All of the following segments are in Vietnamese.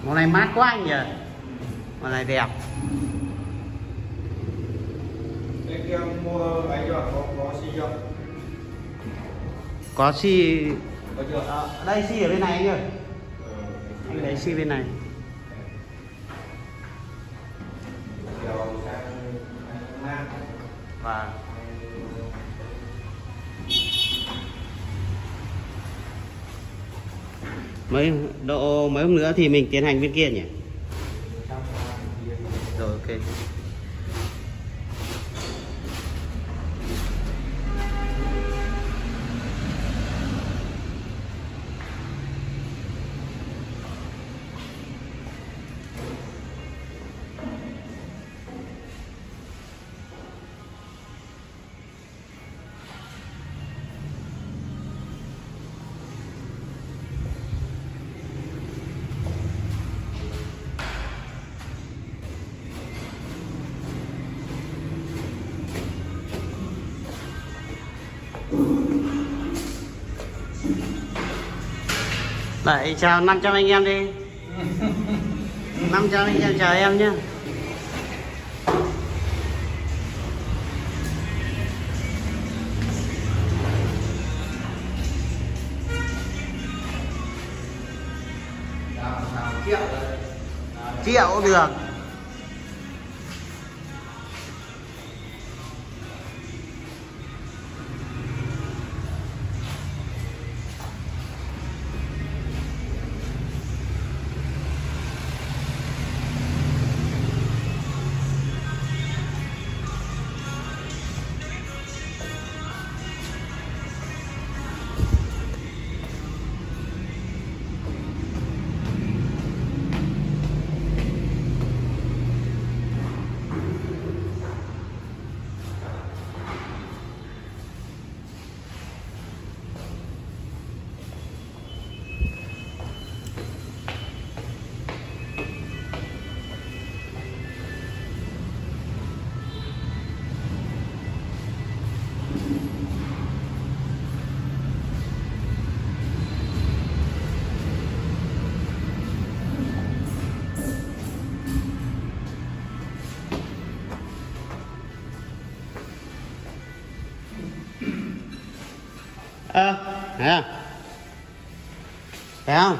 Màu này mát quá anh nhỉ. Màu này đẹp. Bên kia mua ấy chưa? Có xi không? Có xi. Có chưa? Đây xi ở bên này anh ơi. Anh lấy xi bên này. Và mấy hôm nữa thì mình tiến hành bên kia nhỉ. Rồi ok. Đấy, chào 500 anh em đi. 500 anh em chào em nhé. Triệu cũng được. Thấy không? Thấy không?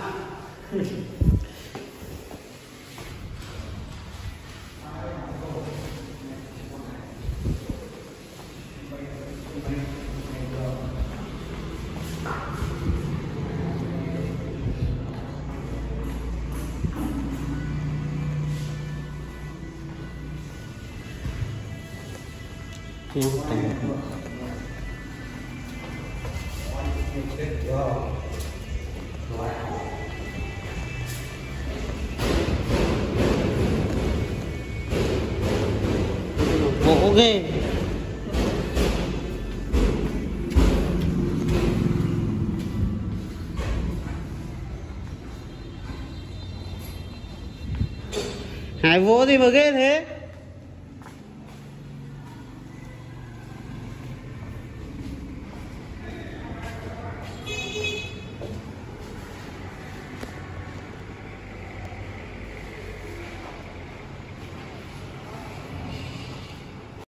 Bộ ghê. Hải vỗ gì mà ghê thế?